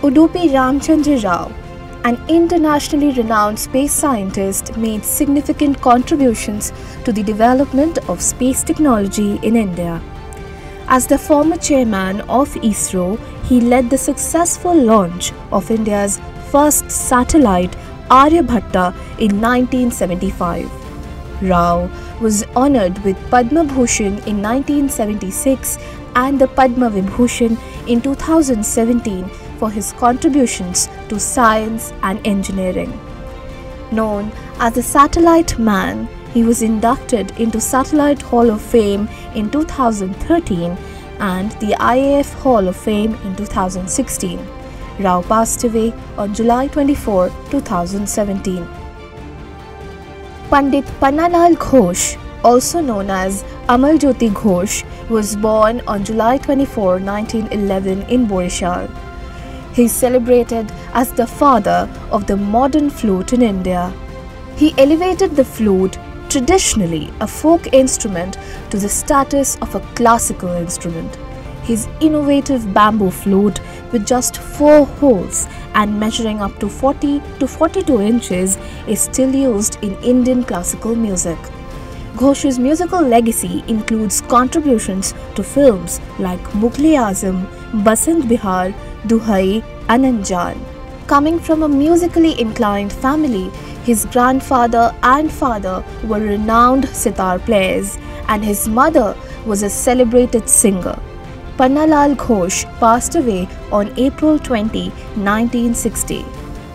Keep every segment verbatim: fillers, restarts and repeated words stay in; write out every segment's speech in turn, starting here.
Udupi Ramchandra Rao, an internationally renowned space scientist, made significant contributions to the development of space technology in India. As the former chairman of ISRO, he led the successful launch of India's first satellite Aryabhatta in nineteen seventy-five. Rao was honoured with Padma Bhushan in nineteen seventy-six and the Padma Vibhushan in two thousand seventeen for his contributions to science and engineering. Known as the Satellite Man, he was inducted into Satellite Hall of Fame in two thousand thirteen and the I A F Hall of Fame in two thousand sixteen. Rao passed away on July twenty-fourth, two thousand seventeen. Pandit Pannalal Ghosh, also known as Amal Jyoti Ghosh, was born on July twenty-fourth, nineteen eleven in Borishal. He is celebrated as the father of the modern flute in India. He elevated the flute, traditionally a folk instrument, to the status of a classical instrument. His innovative bamboo flute, with just four holes and measuring up to forty to forty-two inches, is still used in Indian classical music. Ghosh's musical legacy includes contributions to films like Mughal-e-Azam, Basant Bihar, Duhai and Anjan. Coming from a musically inclined family, his grandfather and father were renowned sitar players and his mother was a celebrated singer. Pannalal Ghosh passed away on April twentieth, nineteen sixty.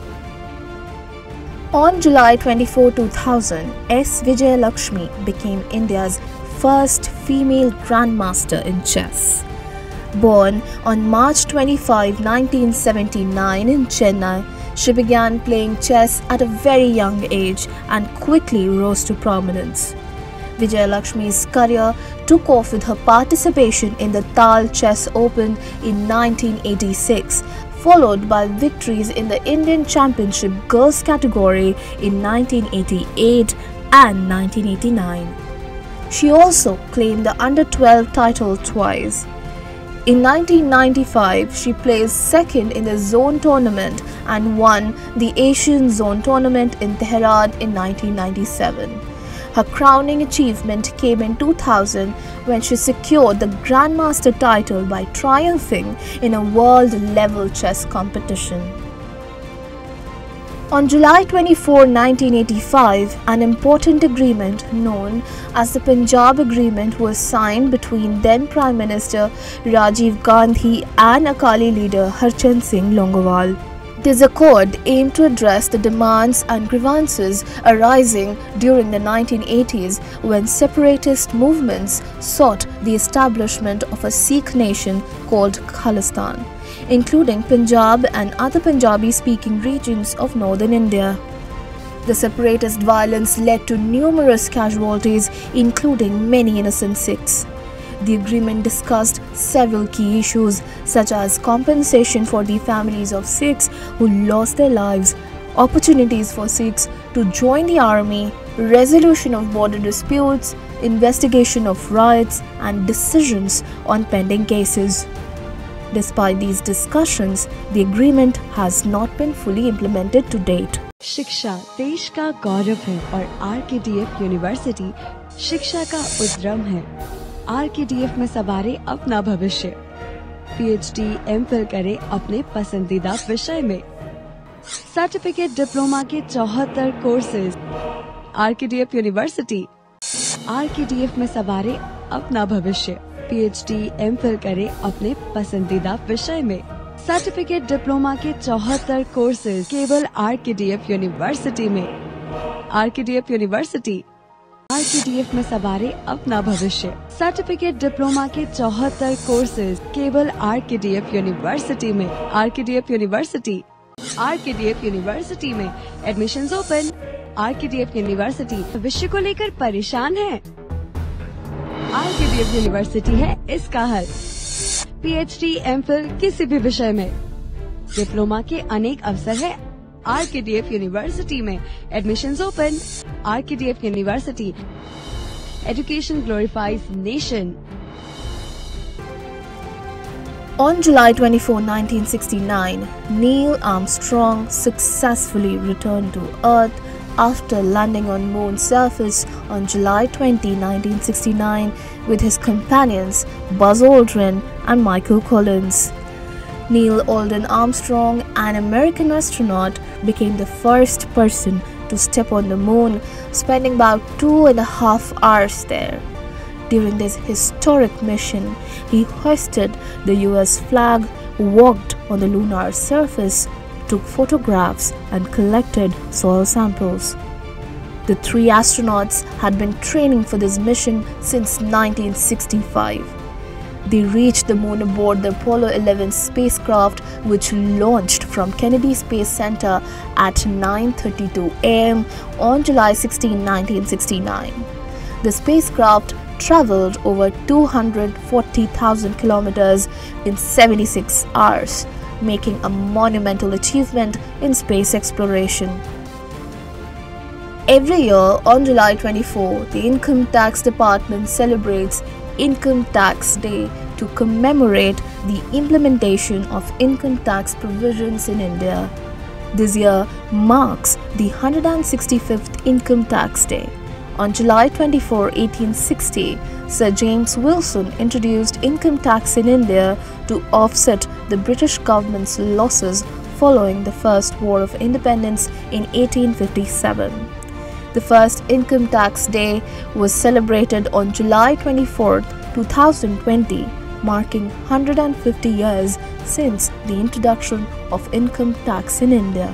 On July twenty-fourth, two thousand, S. Vijayalakshmi became India's first female grandmaster in chess. Born on March twenty-fifth, nineteen seventy-nine in Chennai, she began playing chess at a very young age and quickly rose to prominence. Vijayalakshmi's career took off with her participation in the Tal Chess Open in nineteen eighty-six, followed by victories in the Indian Championship Girls category in nineteen eighty-eight and nineteen eighty-nine. She also claimed the under twelve title twice. In nineteen ninety-five, she placed second in the zone tournament and won the Asian Zone Tournament in Tehran in nineteen ninety-seven. Her crowning achievement came in two thousand when she secured the Grandmaster title by triumphing in a world-level chess competition. On July twenty-fourth, nineteen eighty-five, an important agreement known as the Punjab Agreement was signed between then Prime Minister Rajiv Gandhi and Akali leader Harchand Singh Longowal. This accord aimed to address the demands and grievances arising during the nineteen eighties when separatist movements sought the establishment of a Sikh nation called Khalistan, including Punjab and other Punjabi-speaking regions of northern India. The separatist violence led to numerous casualties, including many innocent Sikhs. The agreement discussed several key issues such as compensation for the families of Sikhs who lost their lives, opportunities for Sikhs to join the army, resolution of border disputes, investigation of riots, and decisions on pending cases. Despite these discussions, the agreement has not been fully implemented to date. शिक्षा देश का गौरव है और are K D F university शिक्षा का उद्यम है। R K D F में सवारे अपना भविष्य। P H D, M phil करे अपने पसंदीदा विषय में। सर्टिफिकेट डिप्लोमा के चौहत्तर courses. R K D F university. R K D F में सवारे अपना भविष्य। P H D, M phil करे अपने पसंदीदा विषय में। सर्टिफिकेट डिप्लोमा के चौहत्तर कोर्सेज केवल R K D F university में। R K D F university. R K D F में सवारे अपना भविष्य। सर्टिफिकेट डिप्लोमा के चौहत्तर कोर्सेज केवल R K D F university में। R K D F university. R K D F university में admissions open. R K D F university भविष्य को लेकर परेशान है? R K D F university है इसका हल। P H D, M phil किसी भी विषय में। डिप्लोमा के अनेक अवसर है R K D F university में। Admissions open. R K D F university. Education glorifies nation. On July twenty-fourth, nineteen sixty-nine, Neil Armstrong successfully returned to Earth after landing on Moon's surface on July twentieth, nineteen sixty-nine with his companions Buzz Aldrin and Michael Collins. Neil Alden Armstrong, an American astronaut, became the first person to step on the Moon, spending about two and a half hours there. During this historic mission, he hoisted the U S flag, walked on the lunar surface, took photographs and collected soil samples. The three astronauts had been training for this mission since nineteen sixty-five. They reached the Moon aboard the Apollo eleven spacecraft, which launched from Kennedy Space Center at nine thirty-two a m on July sixteenth, nineteen sixty-nine. The spacecraft traveled over two hundred forty thousand kilometers in seventy-six hours, making a monumental achievement in space exploration. Every year on July twenty-fourth, the Income Tax Department celebrates Income Tax Day to commemorate the implementation of income tax provisions in India. This year marks the one hundred sixty-fifth Income Tax Day. On July twenty-fourth, eighteen sixty, Sir James Wilson introduced income tax in India to offset the British government's losses following the First War of Independence in eighteen fifty-seven. The first Income Tax Day was celebrated on July twenty-fourth, two thousand twenty, marking one hundred fifty years since the introduction of income tax in India.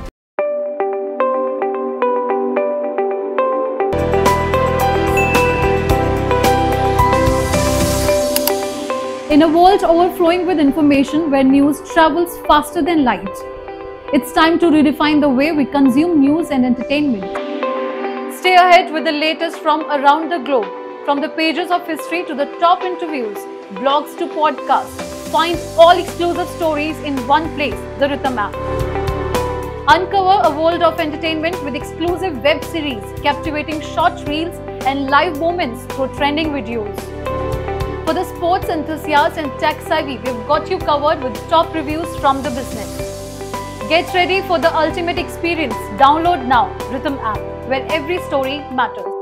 In a world overflowing with information where news travels faster than light, it's time to redefine the way we consume news and entertainment. Stay ahead with the latest from around the globe, from the pages of history to the top interviews, blogs to podcasts. Find all exclusive stories in one place, the Rhythm app. Uncover a world of entertainment with exclusive web series, captivating short reels and live moments through trending videos. For the sports enthusiast and tech savvy, we've got you covered with top reviews from the business. Get ready for the ultimate experience. Download now Rhythm app, where every story matters.